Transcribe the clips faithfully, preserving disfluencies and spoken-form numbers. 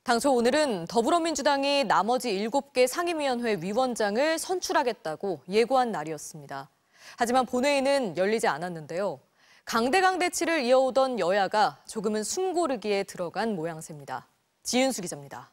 당초 오늘은 더불어민주당이 나머지 일곱 개 상임위원회 위원장을 선출하겠다고 예고한 날이었습니다. 하지만 본회의는 열리지 않았는데요. 강대강 대치를 이어오던 여야가 조금은 숨고르기에 들어간 모양새입니다. 지윤수 기자입니다.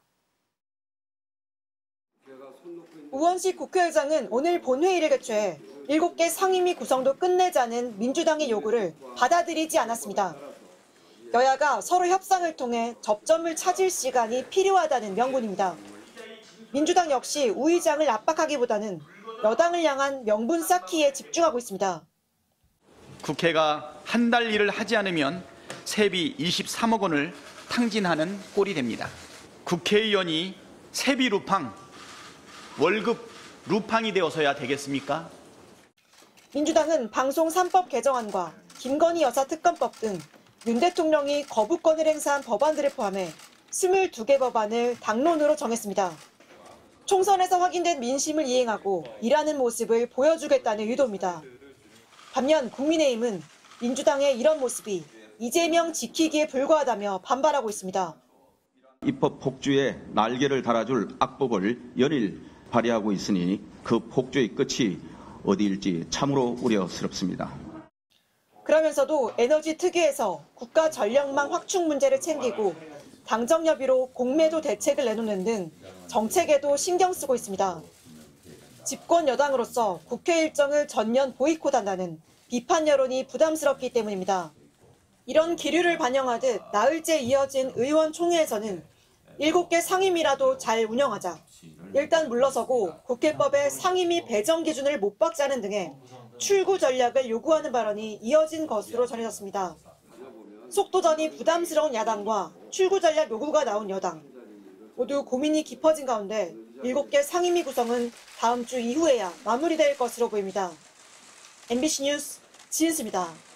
우원식 국회의장은 오늘 본회의를 개최해 일곱 개 상임위 구성도 끝내자는 민주당의 요구를 받아들이지 않았습니다. 여야가 서로 협상을 통해 접점을 찾을 시간이 필요하다는 명분입니다. 민주당 역시 우 의장을 압박하기보다는 여당을 향한 명분 쌓기에 집중하고 있습니다. 국회가 한 달 일을 하지 않으면 세비 이십삼억 원을 탕진하는 꼴이 됩니다. 국회의원이 세비 루팡, 월급 루팡이 되어서야 되겠습니까? 민주당은 방송 삼 법 개정안과 김건희 여사 특검법 등 윤 대통령이 거부권을 행사한 법안들을 포함해 스물두 개 법안을 당론으로 정했습니다. 총선에서 확인된 민심을 이행하고 일하는 모습을 보여주겠다는 의도입니다. 반면 국민의힘은 민주당의 이런 모습이 이재명 지키기에 불과하다며 반발하고 있습니다. 입법 폭주에 날개를 달아줄 악법을 연일 발의하고 있으니 그 폭주의 끝이 어디일지 참으로 우려스럽습니다. 그러면서도 에너지 특위에서 국가 전력망 확충 문제를 챙기고 당정협의로 공매도 대책을 내놓는 등 정책에도 신경 쓰고 있습니다. 집권 여당으로서 국회 일정을 전면 보이콧한다는 비판 여론이 부담스럽기 때문입니다. 이런 기류를 반영하듯 나흘째 이어진 의원 총회에서는 일곱 개 상임위라도 잘 운영하자, 일단 물러서고 국회법의 상임위 배정 기준을 못 박자는 등의 출구 전략을 요구하는 발언이 이어진 것으로 전해졌습니다. 속도전이 부담스러운 야당과 출구 전략 요구가 나온 여당, 모두 고민이 깊어진 가운데 일곱 개 상임위 구성은 다음 주 이후에야 마무리될 것으로 보입니다. 엠비씨 뉴스 지은수입니다.